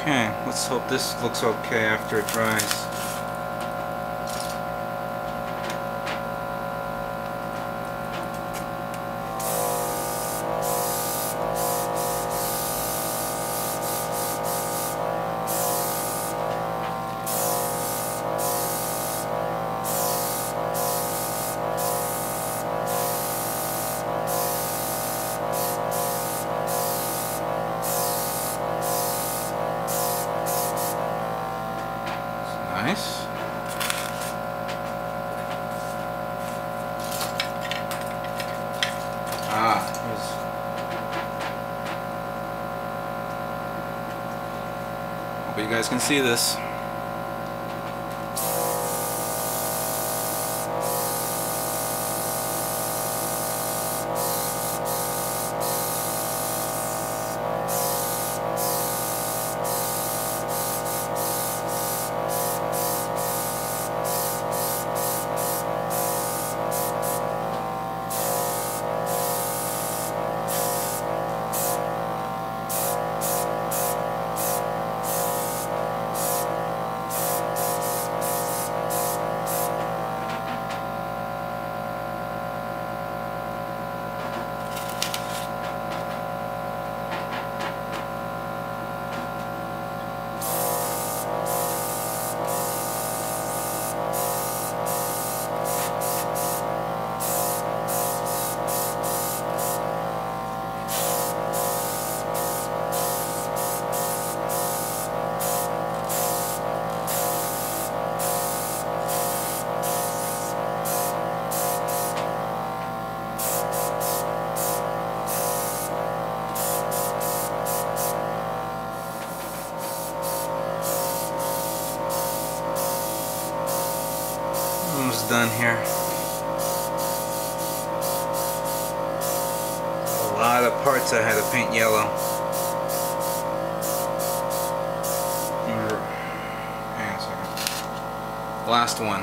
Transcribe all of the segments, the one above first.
Okay, let's hope this looks okay after it dries. Nice. Hope you guys can see this. Almost done here. A lot of parts I had to paint yellow. Hang on a second. Last one.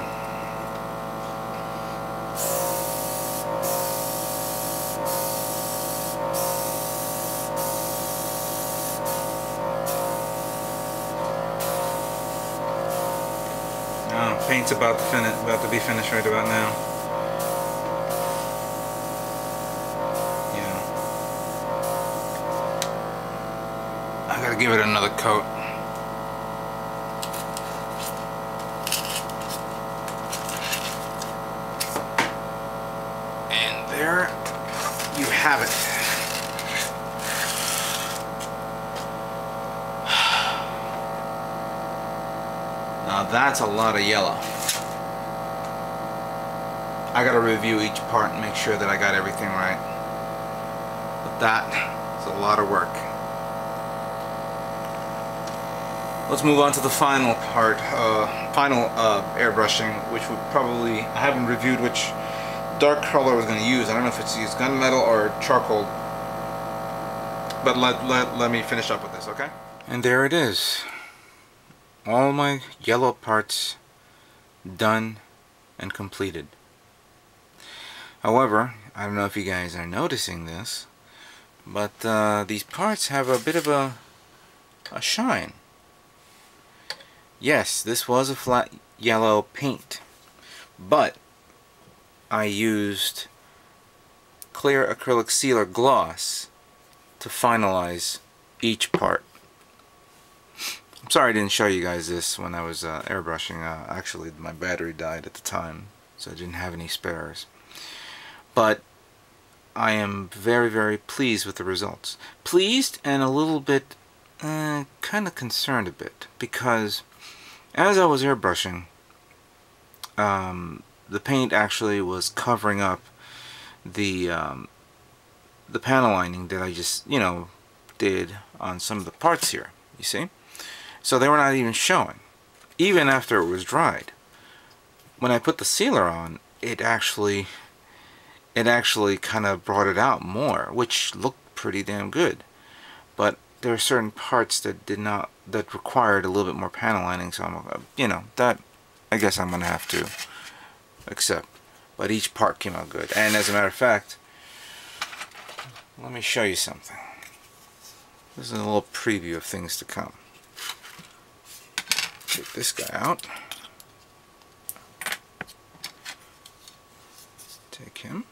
Paint's about to be finished right about now. Yeah. I gotta give it another coat. And there you have it. Now that's a lot of yellow. I gotta review each part and make sure that I got everything right. But that is a lot of work. Let's move on to the final part, final airbrushing, which would probably, I haven't reviewed which dark color I was going to use. I don't know if it's used gunmetal or charcoal. But let me finish up with this, okay? And there it is. All my yellow parts done and completed. However, I don't know if you guys are noticing this, but these parts have a bit of a shine. Yes, this was a flat yellow paint, but I used clear acrylic sealer gloss to finalize each part. I'm sorry I didn't show you guys this when I was airbrushing. Actually, my battery died at the time, so I didn't have any spares. But I am very, very pleased with the results. Pleased and a little bit kind of concerned a bit, because as I was airbrushing, the paint actually was covering up the panel lining that I just, did on some of the parts here, you see? So they were not even showing, even after it was dried. When I put the sealer on, it actually kind of brought it out more, which looked pretty damn good. But there are certain parts that that required a little bit more panel lining, so I'm, that I guess I'm gonna have to accept. But each part came out good, and as a matter of fact, let me show you something. This is a little preview of things to come. Take this guy out. Take him.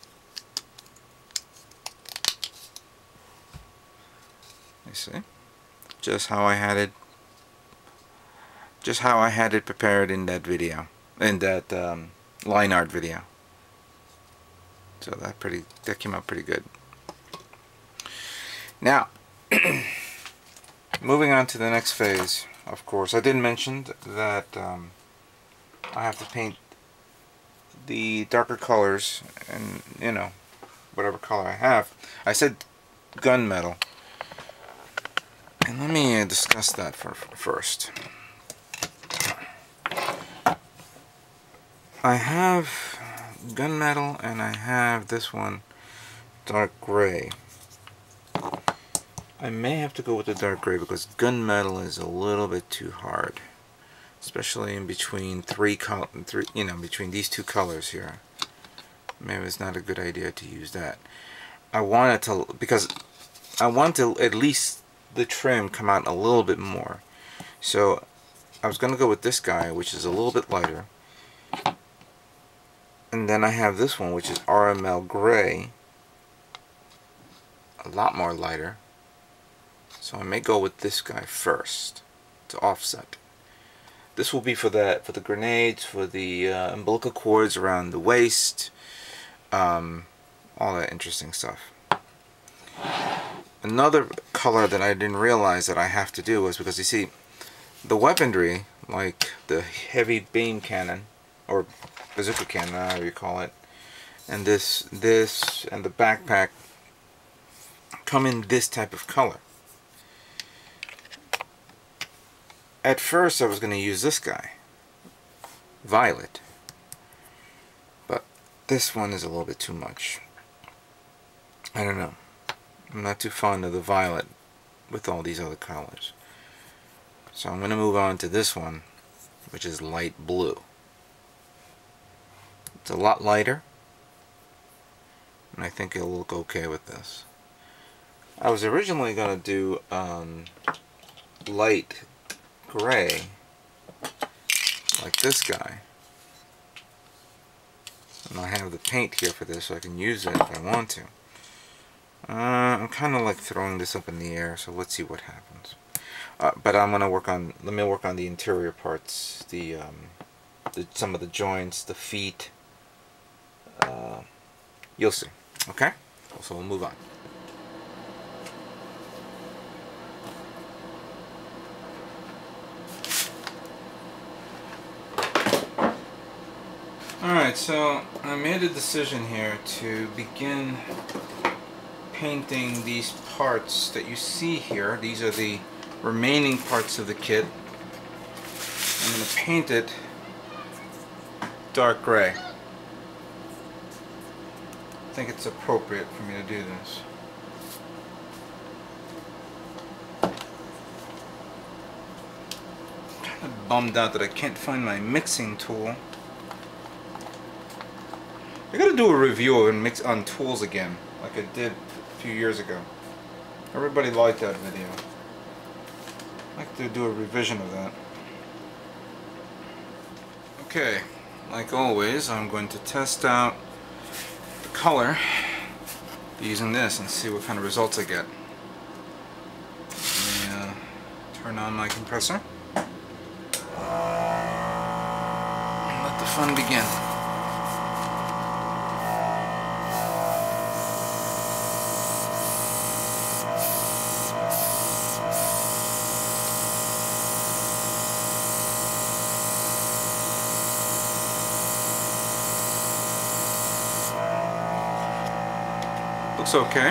You see? Just how I had it prepared in that video, in that line art video. So that came out pretty good. Now, moving on to the next phase. Of course, I did mention that I have to paint the darker colors, and you know, whatever color I have. I said gunmetal, and let me discuss that first. I have gunmetal, and I have this one, dark gray. I may have to go with the dark gray because gunmetal is a little bit too hard, especially in between between these two colors here. Maybe it's not a good idea to use that. I want it to, because I want to at least the trim come out a little bit more. So I was going to go with this guy, which is a little bit lighter. And then I have this one, which is RML gray, a lot more lighter. So I may go with this guy first to offset. This will be for the grenades, for the umbilical cords around the waist, all that interesting stuff. Another color that I didn't realize that I have to do was because you see, the weaponry, like the heavy beam cannon or bazooka cannon, however you call it, and this and the backpack come in this type of color. At first I was going to use this guy, violet, but this one is a little bit too much. I don't know. I'm not too fond of the violet with all these other colors. So I'm going to move on to this one, which is light blue. It's a lot lighter, and I think it'll look okay with this. I was originally going to do light gray, like this guy. And I have the paint here for this, so I can use it if I want to. I'm kind of like throwing this up in the air, so let's see what happens. But I'm gonna let me work on the interior parts, some of the joints, the feet. You'll see. Okay, so we'll move on. Alright, so I made a decision here to begin painting these parts that you see here. These are the remaining parts of the kit. I'm going to paint it dark gray. I think it's appropriate for me to do this. I'm kind of bummed out that I can't find my mixing tool. I gotta do a review on tools again, like I did a few years ago. Everybody liked that video. I'd like to do a revision of that. Okay, like always, I'm going to test out the color using this and see what kind of results I get. Let me turn on my compressor and let the fun begin. Looks okay.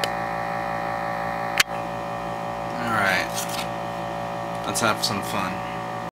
Alright. Let's have some fun.